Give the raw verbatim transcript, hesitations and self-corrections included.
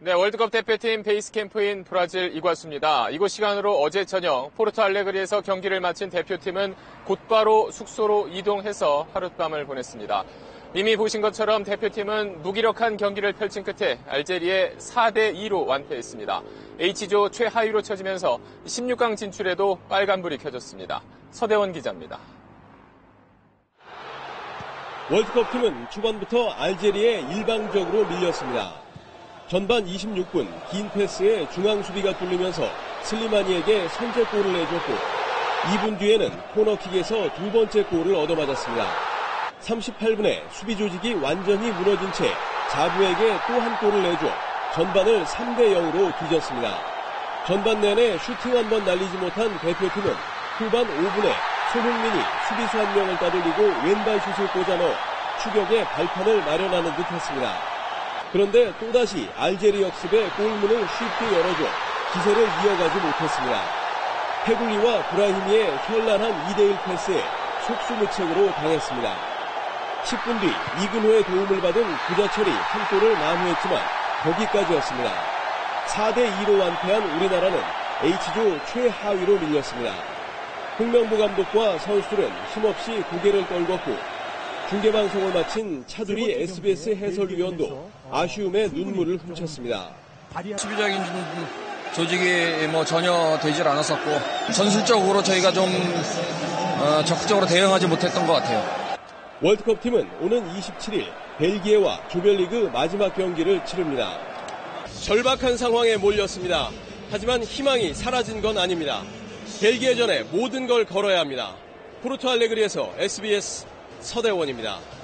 네, 월드컵 대표팀 베이스 캠프인 브라질 이과수입니다. 이곳 시간으로 어제 저녁 포르투 알레그리에서 경기를 마친 대표팀은 곧바로 숙소로 이동해서 하룻밤을 보냈습니다. 이미 보신 것처럼 대표팀은 무기력한 경기를 펼친 끝에 알제리에 사 대 이로 완패했습니다. H조 최하위로 쳐지면서 십육 강 진출에도 빨간불이 켜졌습니다. 서대원 기자입니다. 월드컵 팀은 초반부터 알제리에 일방적으로 밀렸습니다. 전반 이십육 분 긴 패스에 중앙 수비가 뚫리면서 슬리마니에게 선제골을 내줬고 이 분 뒤에는 코너킥에서 두 번째 골을 얻어맞았습니다. 삼십팔 분에 수비 조직이 완전히 무너진 채 자부에게 또 한 골을 내줘 전반을 삼 대 영으로 뒤졌습니다. 전반 내내 슈팅 한 번 날리지 못한 대표팀은 후반 오 분에 손흥민이 수비수 한 명을 따돌리고 왼발 슛을 꽂아 넣어 추격의 발판을 마련하는 듯했습니다. 그런데 또다시 알제리 역습에 골문을 쉽게 열어줘 기세를 이어가지 못했습니다. 페굴리와 브라히미의 현란한 이 대 일 패스에 속수무책으로 당했습니다. 십 분 뒤 이근호의 도움을 받은 구자철이 한 골을 만회했지만 거기까지였습니다. 사 대 이로 완패한 우리나라는 H조 최하위로 밀렸습니다. 홍명보 감독과 선수들은 힘없이 고개를 떨궜고 중계방송을 마친 차두리 에스비에스 해설위원도 아쉬움에 눈물을 훔쳤습니다. 수비적인 조직이 뭐 전혀 되질 않았었고 전술적으로 저희가 좀 어, 적극적으로 대응하지 못했던 것 같아요. 월드컵 팀은 오는 이십칠 일 벨기에와 조별리그 마지막 경기를 치릅니다. 절박한 상황에 몰렸습니다. 하지만 희망이 사라진 건 아닙니다. 벨기에전에 모든 걸 걸어야 합니다. 포르투 알레그리에서 에스비에스 서대원입니다.